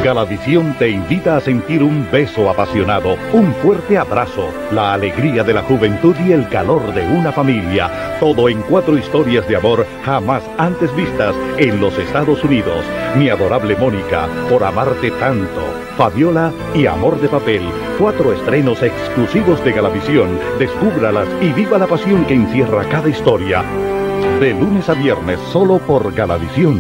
Galavision te invita a sentir un beso apasionado, un fuerte abrazo, la alegría de la juventud y el calor de una familia. Todo en 4 historias de amor jamás antes vistas en los Estados Unidos. Mi adorable Mónica, Por amarte tanto, Fabiola y Amor de papel. 4 estrenos exclusivos de Galavision. Descúbralas y viva la pasión que encierra cada historia. De lunes a viernes solo por Galavision.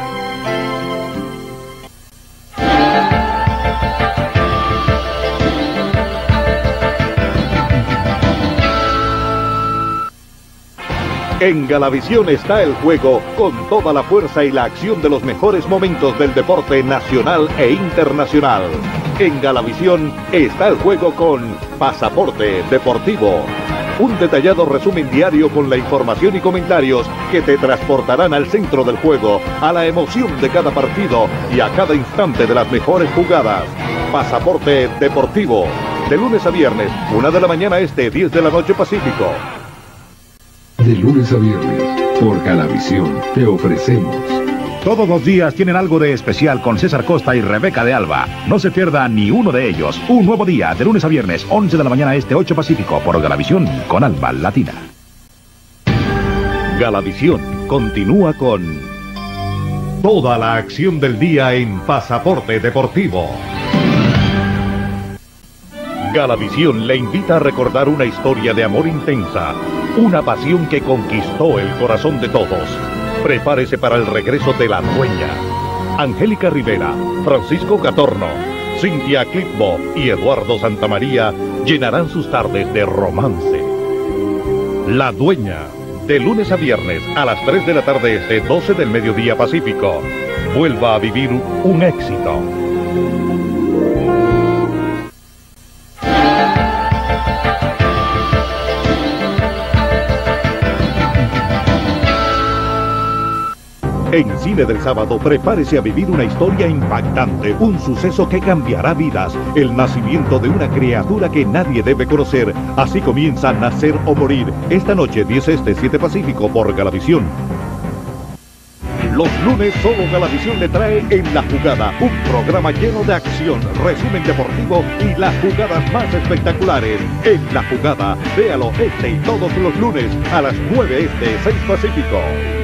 En Galavision está el juego con toda la fuerza y la acción de los mejores momentos del deporte nacional e internacional. En Galavision está el juego con Pasaporte Deportivo. Un detallado resumen diario con la información y comentarios que te transportarán al centro del juego, a la emoción de cada partido y a cada instante de las mejores jugadas. Pasaporte Deportivo. De lunes a viernes, 1 de la mañana este, 10 de la noche Pacífico. De lunes a viernes, por Galavision, te ofrecemos. Todos los días tienen algo de especial con César Costa y Rebeca de Alba. No se pierda ni uno de ellos. Un nuevo día, de lunes a viernes, 11 de la mañana este, 8 Pacífico, por Galavision, con Alba Latina. Galavision continúa con toda la acción del día en Pasaporte Deportivo. Galavision le invita a recordar una historia de amor intensa, una pasión que conquistó el corazón de todos. Prepárese para el regreso de la dueña. Angélica Rivera, Francisco Gatorno, Cintia Clitbo y Eduardo Santamaría llenarán sus tardes de romance. La dueña, de lunes a viernes a las 3 de la tarde este, 12 del mediodía Pacífico. Vuelva a vivir un éxito. En Cine del Sábado, prepárese a vivir una historia impactante, un suceso que cambiará vidas, el nacimiento de una criatura que nadie debe conocer. Así comienza Nacer o Morir, esta noche 10 este, 7 Pacífico, por Galavision. Los lunes solo Galavision le trae En la Jugada, un programa lleno de acción, resumen deportivo y las jugadas más espectaculares. En la Jugada, véalo este y todos los lunes a las 9 este, 6 Pacífico.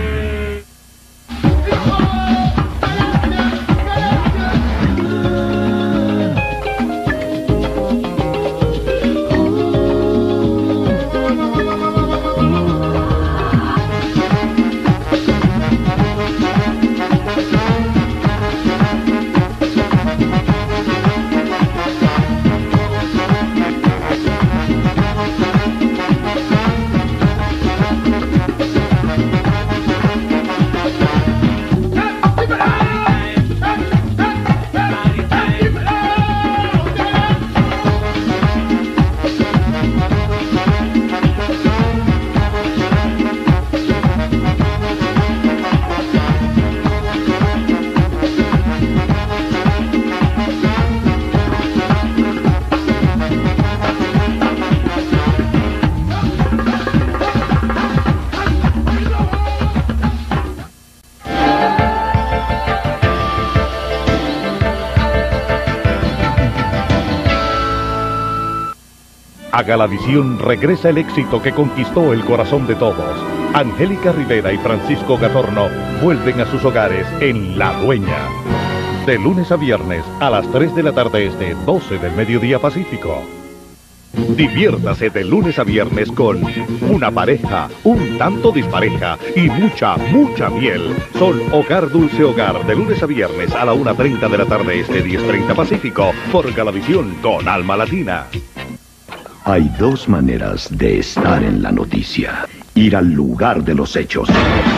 A Galavision regresa el éxito que conquistó el corazón de todos. Angélica Rivera y Francisco Gatorno vuelven a sus hogares en La Dueña. De lunes a viernes a las 3 de la tarde este, 12 del mediodía Pacífico. Diviértase de lunes a viernes con una pareja, un tanto dispareja y mucha miel. Son Hogar Dulce Hogar, de lunes a viernes a la 1:30 de la tarde este, 10:30 Pacífico, por Galavision con Alma Latina. Hay 2 maneras de estar en la noticia. Ir al lugar de los hechos.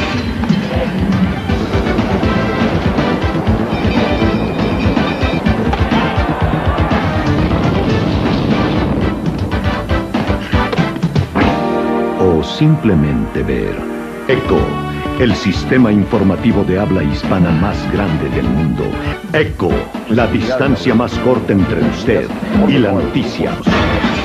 O simplemente ver ECO, el sistema informativo de habla hispana más grande del mundo. ECO, la distancia más corta entre usted y la noticia.